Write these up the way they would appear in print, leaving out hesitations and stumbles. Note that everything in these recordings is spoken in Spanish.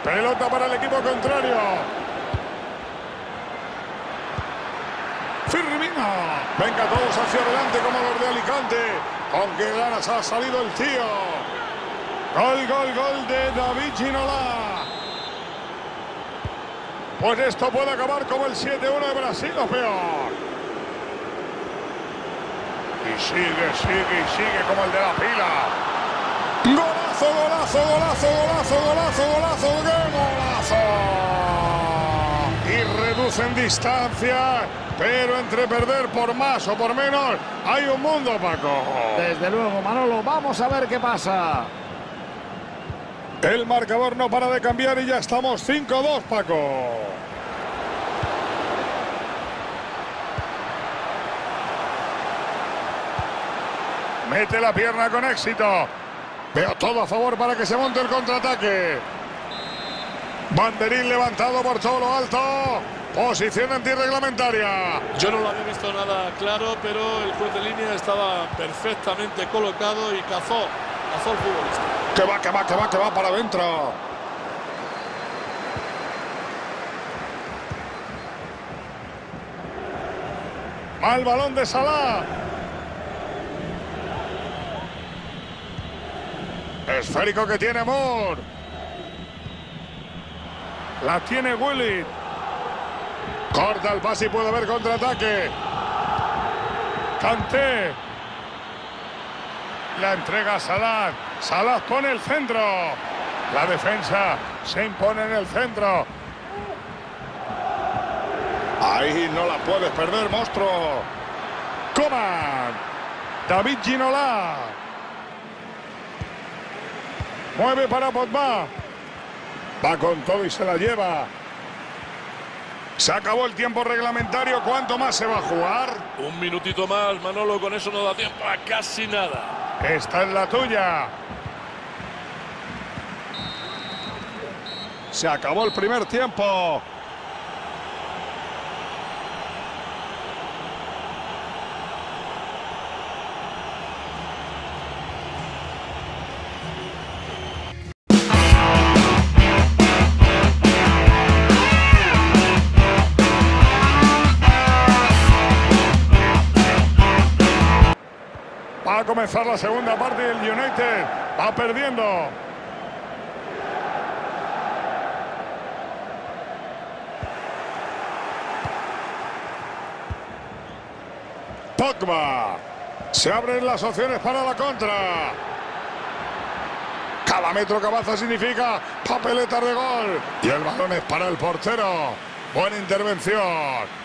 Pelota para el equipo contrario. Firmino. Venga todos hacia adelante como los de Alicante. Con qué ganas ha salido el tío. Gol de David Ginola. Pues esto puede acabar como el 7-1 de Brasil o peor. Y sigue como el de la pila. ¡Golazo! ¡Qué golazo! Y reducen distancia, pero entre perder por más o por menos hay un mundo, Paco. Desde luego, Manolo, vamos a ver qué pasa. El marcador no para de cambiar y ya estamos 5-2, Paco. Mete la pierna con éxito. Veo todo a favor para que se monte el contraataque. Banderín levantado por todo lo alto. Posición antirreglamentaria. Yo no lo había visto nada claro, pero el juez de línea estaba perfectamente colocado y cazó al futbolista. Que va para adentro. Mal balón de Salah. Esférico que tiene Moore. La tiene Willy. Corta el pase y puede haber contraataque. Kanté. La entrega a Salah. Salah pone el centro. La defensa se impone en el centro. Ahí no la puedes perder, monstruo. Coman. David Ginola. Mueve para Pogba. Va con todo y se la lleva. Se acabó el tiempo reglamentario. ¿Cuánto más se va a jugar? Un minutito más, Manolo, con eso no da tiempo a casi nada. Esta es la tuya. Se acabó el primer tiempo. Va a comenzar la segunda parte y el United va perdiendo. Pogba. Se abren las opciones para la contra. Cada metro que avanza significa papeletas de gol. Y el balón es para el portero. Buena intervención.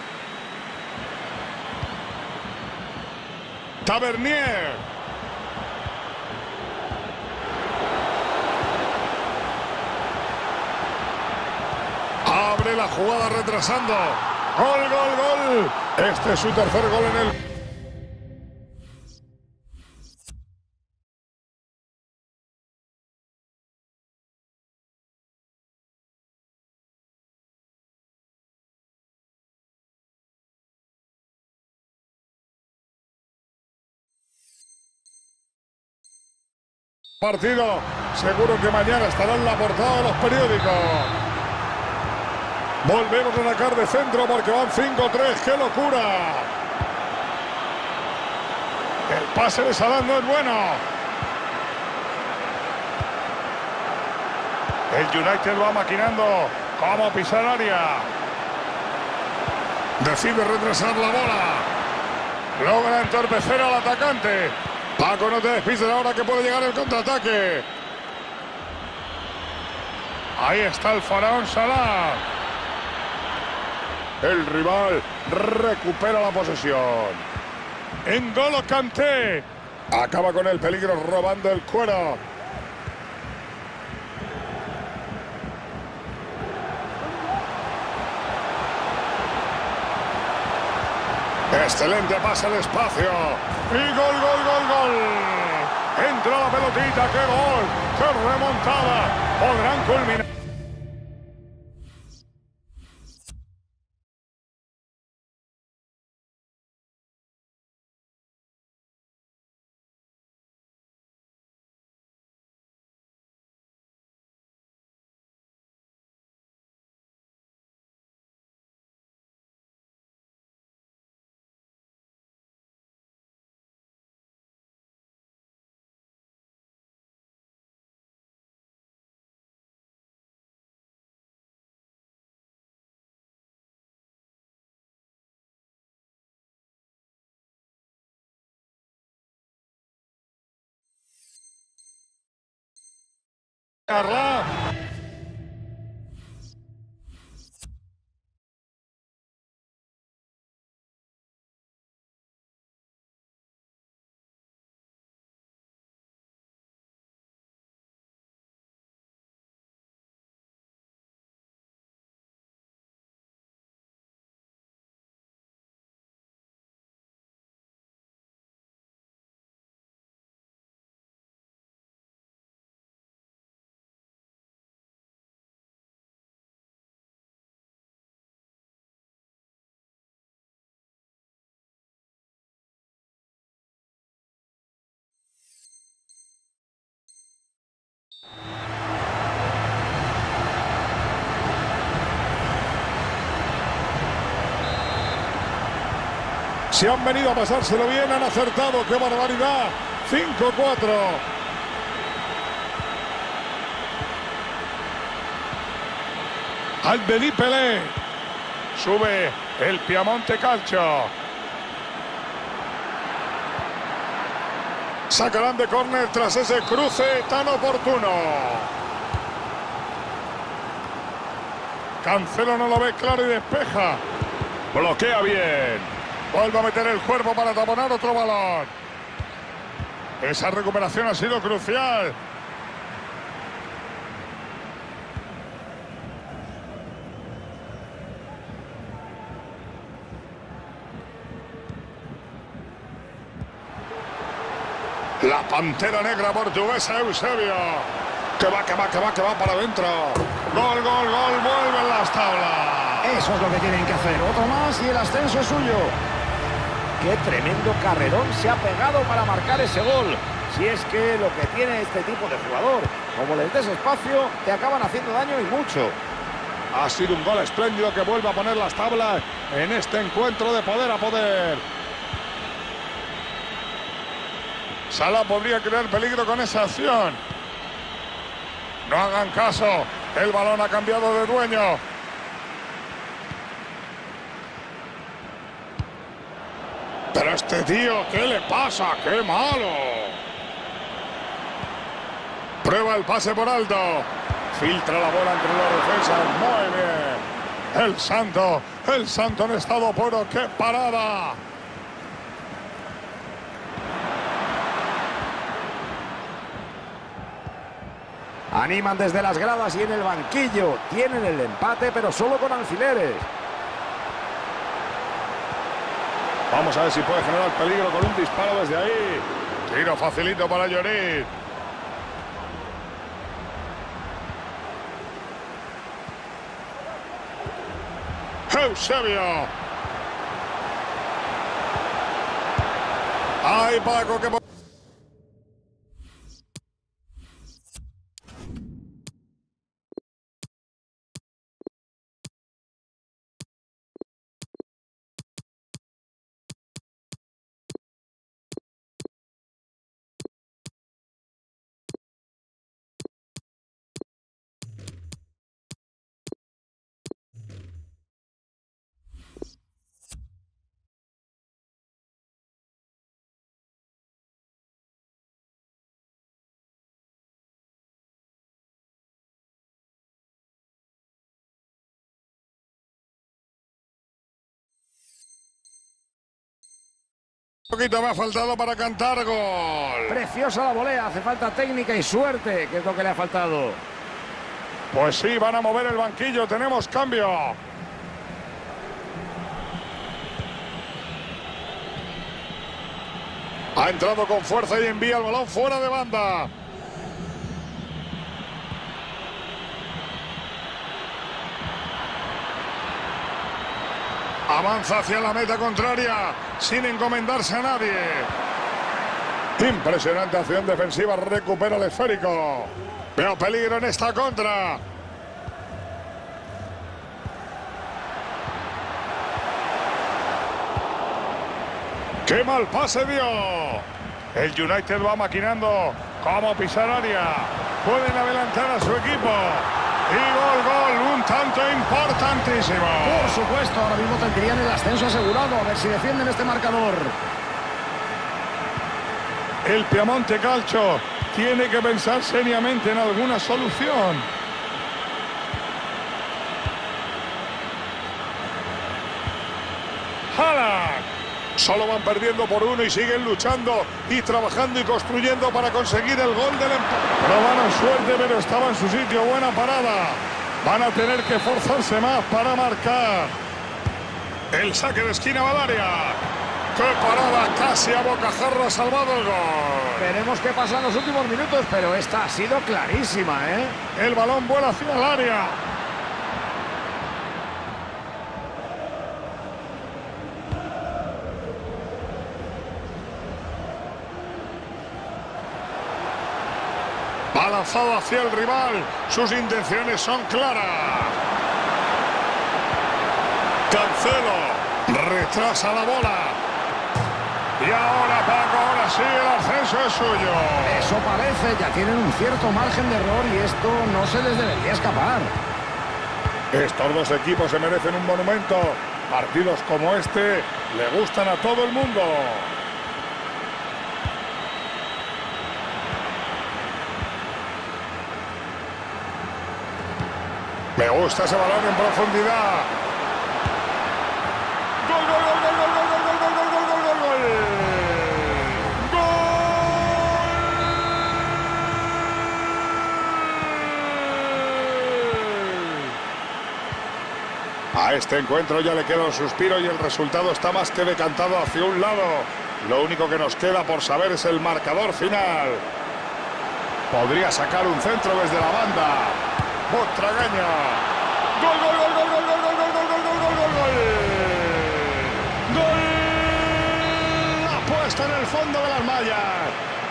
Tavernier. Abre la jugada retrasando. Gol. Este es su tercer gol en el partido. Seguro que mañana estará en la portada de los periódicos. Volvemos a atacar de centro porque van 5-3. ¡Qué locura! El pase de Salah no es bueno. El United va maquinando cómo pisar área. Decide retrasar la bola. Logra entorpecer al atacante. Paco, no te despistes ahora que puede llegar el contraataque. Ahí está el faraón Salah. El rival recupera la posesión. N'Golo Kanté. Acaba con el peligro robando el cuero. Excelente pase al espacio. Y gol. Entra la pelotita. ¡Qué gol! ¡Qué remontada! Podrán culminar. Carla. Se han venido a pasárselo bien, han acertado. ¡Qué barbaridad! 5-4. Albelí Pelé. Sube el Piemonte Calcio. Sacarán de córner tras ese cruce tan oportuno. Cancelo no lo ve claro y despeja. Bloquea bien. Vuelve a meter el cuerpo para taponar otro balón. Esa recuperación ha sido crucial. La pantera negra portuguesa, Eusebio. Que va para adentro. Gol, vuelven las tablas. Eso es lo que tienen que hacer. Otro más y el ascenso es suyo. Qué tremendo carrerón se ha pegado para marcar ese gol. Si es que lo que tiene este tipo de jugador, como les des espacio, te acaban haciendo daño y mucho. Ha sido un gol espléndido que vuelve a poner las tablas en este encuentro de poder a poder. Salah podría crear peligro con esa acción. No hagan caso. El balón ha cambiado de dueño. Pero este tío, ¿qué le pasa? ¡Qué malo! Prueba el pase por alto. Filtra la bola entre los defensas. Muy bien. El Santo en estado puro. ¡Qué parada! Animan desde las gradas y en el banquillo. Tienen el empate, pero solo con alfileres. Vamos a ver si puede generar peligro con un disparo desde ahí. Tiro facilito para Lloris. Eusebio. ¡Ay, Paco! Que un poquito me ha faltado para cantar gol. Preciosa la volea, hace falta técnica y suerte, que es lo que le ha faltado. Pues sí, van a mover el banquillo, tenemos cambio. Ha entrado con fuerza y envía el balón fuera de banda. Avanza hacia la meta contraria, sin encomendarse a nadie. Impresionante acción defensiva, recupera el esférico. Veo peligro en esta contra. ¡Qué mal pase dio! El United va maquinando cómo pisar área. Pueden adelantar a su equipo. Y gol, un tanto importantísimo. Por supuesto, ahora mismo tendrían el ascenso asegurado. A ver si defienden este marcador. El Piemonte Calcio tiene que pensar seriamente en alguna solución. Haaland. Solo van perdiendo por 1 y siguen luchando y trabajando y construyendo para conseguir el gol del empate. Probaron suerte, pero estaba en su sitio. Buena parada. Van a tener que forzarse más para marcar. El saque de esquina va al área. ¡Qué parada! Casi a bocajarro ha salvado el gol. Veremos qué pasa en los últimos minutos, pero esta ha sido clarísima, ¿eh? El balón vuela hacia el área. Va lanzado hacia el rival. Sus intenciones son claras. Cancelo retrasa la bola. Y ahora, Paco, ahora sí, el ascenso es suyo. Eso parece, ya tienen un cierto margen de error y esto no se les debería escapar. Estos dos equipos se merecen un monumento. Partidos como este le gustan a todo el mundo. Me gusta ese balón en profundidad. ¡Gol, gol, gol, gol, gol, gol, gol, gol, gol, gol, gol, gol! ¡Gol! A este encuentro ya le queda un suspiro y el resultado está más que decantado hacia un lado. Lo único que nos queda por saber es el marcador final. Podría sacar un centro desde la banda. Butragueña. ¡Gol, gol, gol, gol, gol, gol, gol, gol, gol, gol, gol, gol, gol! ¡Gol! La puesta en el fondo de las mallas.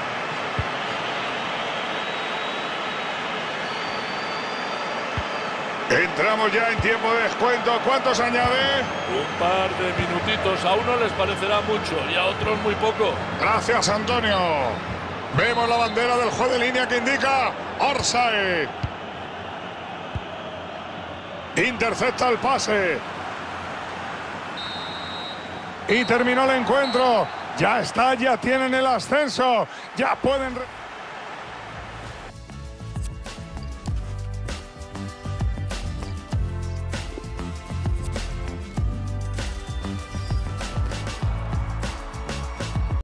Entramos ya en tiempo de descuento. ¿Cuántos añade? Un par de minutitos. A uno les parecerá mucho y a otros muy poco. Gracias, Antonio. Vemos la bandera del juez de línea que indica offside. Intercepta el pase. Y terminó el encuentro. Ya está, ya tienen el ascenso. Ya pueden...